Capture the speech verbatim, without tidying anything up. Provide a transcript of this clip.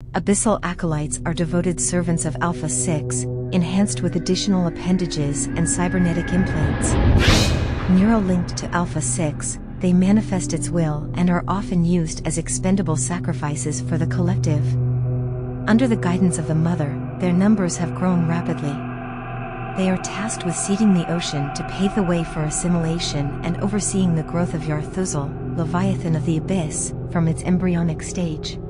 Abyssal Acolytes are devoted servants of Alpha six, enhanced with additional appendages and cybernetic implants. Neuro-linked to Alpha six, they manifest its will and are often used as expendable sacrifices for the collective. Under the guidance of the Mother, their numbers have grown rapidly. They are tasked with seeding the ocean to pave the way for assimilation and overseeing the growth of Yarthuzal, Leviathan of the Abyss, from its embryonic stage.